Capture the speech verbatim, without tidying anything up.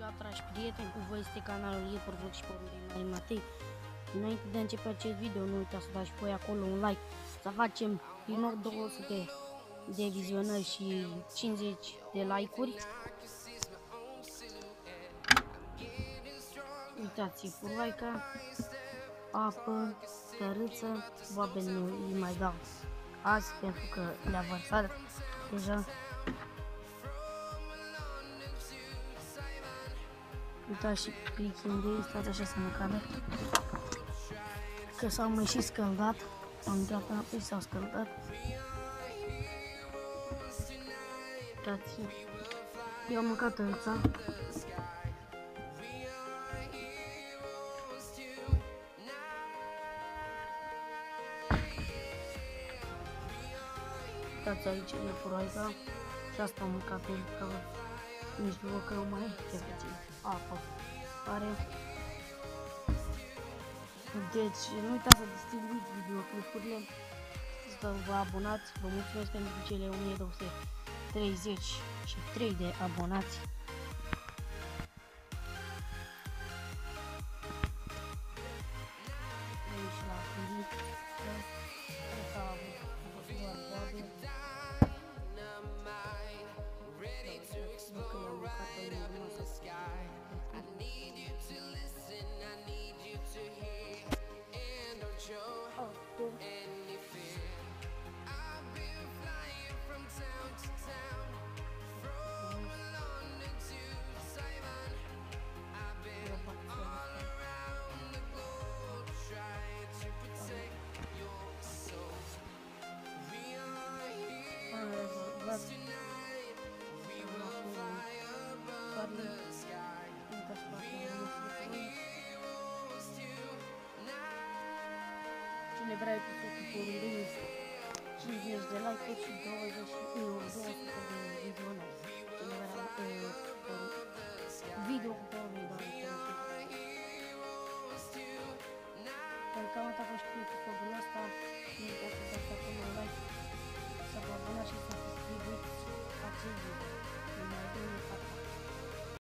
Salut, dragi prieteni, cu voi este canalul Ieporvlog și porul de Mari Matei. Înainte de a începe acest video, nu uitați să dați voi acolo un like, să facem din nou două sute de vizionări și cincizeci de like-uri. Uitați, furlaica, apă, tărâță, boabe nu îi mai dau azi pentru că le-a vărsat deja. Uitați și plichii, stați așa să mă cadă, că s-au mai și scăldat, am intrat înapoi și s-au scăldat. Uitați, eu am mâncat tărâța. Uitați aici e furaica și asta am mâncat pentru că nici nu văd că nu mai e puțin apă are. Deci nu uitați să distribuiți videoclipurile, să vă abonați. Vă mulțumesc pentru cele o mie două sute treizeci și trei de abonați. Aici la clip, asta a avut doar boabe. Dacă i-am mâncat în urmă să cine vrea cu porul cincizeci de like-uri și douăzeci și două sute de vizionări. Cine vrea